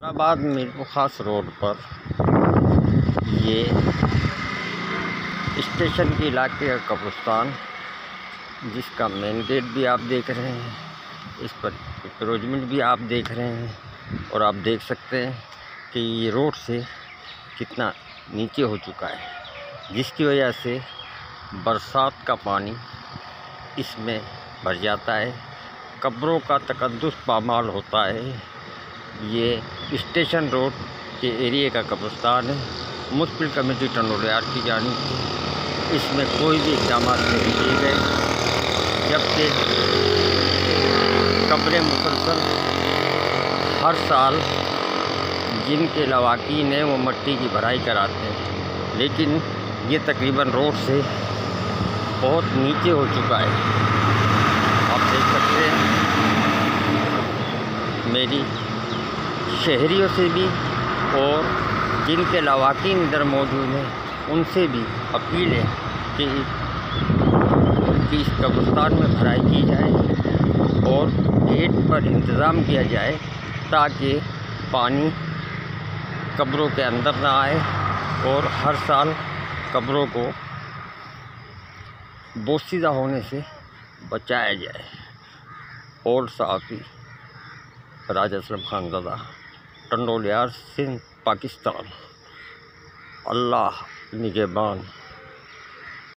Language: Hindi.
इलाहाबाद मीरपुर खास रोड पर ये स्टेशन के इलाके का कब्रिस्तान, जिसका मेन गेट भी आप देख रहे हैं, इस पर इंक्रोचमेंट भी आप देख रहे हैं और आप देख सकते हैं कि ये रोड से कितना नीचे हो चुका है, जिसकी वजह से बरसात का पानी इसमें भर जाता है, कब्रों का तकद्दुस पामाल होता है। ये स्टेशन रोड के एरिया का कब्रिस्तान है। मुस्लिम कमेटी टंडोलियार की जानिब से इसमें कोई भी इक़दाम नहीं किए गए, जबकि कब्रें मुसलसल हर साल जिनके लवाकीन हैं वो मट्टी की भराई कराते हैं, लेकिन ये तकरीबन रोड से बहुत नीचे हो चुका है। आप देख सकते हैं। मेरी शहरियों से भी और जिनके लवाकीन इधर मौजूद हैं उनसे भी अपील है कि इस कब्रिस्तान में भराई की जाए और गेट पर इंतज़ाम किया जाए ताकि पानी कब्रों के अंदर ना आए और हर साल कब्रों को बोसीदा होने से बचाया जाए। और साफ़ी राजा असलम खानज़ादा, टंडोलियार, सिंध, पाकिस्तान। अल्लाह निगहबान।